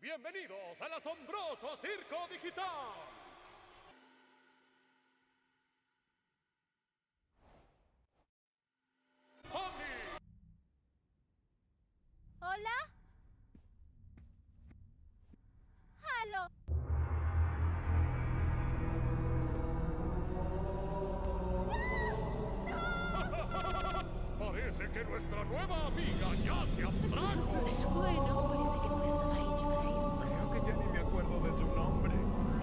Bienvenidos al asombroso Circo Digital. ¡Andy! ¿Hola? ¡Halo! Parece que nuestra nueva amiga ya se abstrajo. Bueno, parece que no estaba hecha para esto. Creo que ya ni me acuerdo de su nombre.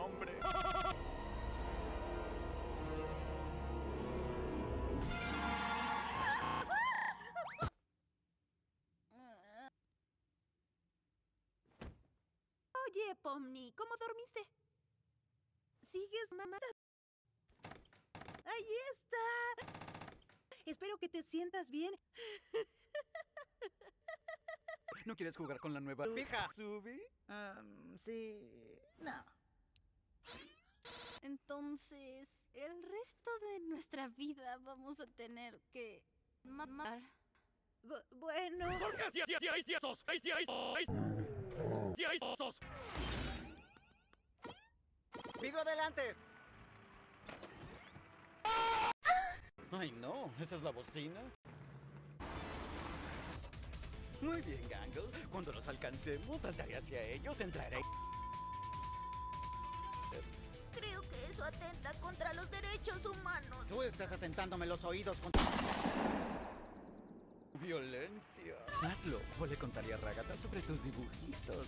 Oye, Pomni, ¿cómo dormiste? ¿Sigues mamada? ¡Ahí está! Espero que te sientas bien. ¿No quieres jugar con la nueva pija, Subi? Sí... No. Entonces, el resto de nuestra vida vamos a tener que mamar. Bueno... ¿Por qué si hay esos? ¡Si hay esos! ¡Pido adelante! Ay, no, ¿esa es la bocina? Muy bien, Gangle. Cuando los alcancemos, saltaré hacia ellos, entraré. Creo que eso atenta contra los derechos humanos. Tú estás atentándome los oídos con... violencia. Hazlo, o le contaría a Ragata sobre tus dibujitos.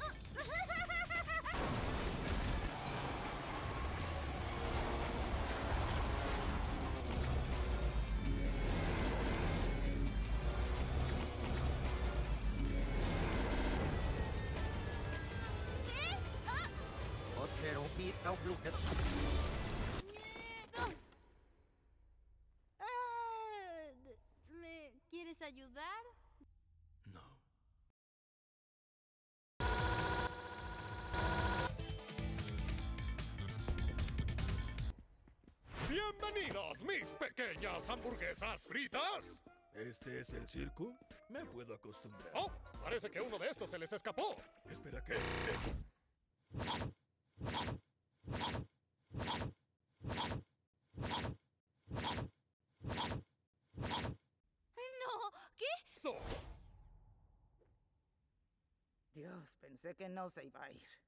¿Me quieres ayudar? No. ¡Bienvenidos, mis pequeñas hamburguesas fritas! ¿Este es el circo? Me puedo acostumbrar. ¡Oh! Parece que uno de estos se les escapó. Espera, ¿qué? No, ¿qué? ¡Eso! Dios, pensé que no se iba a ir.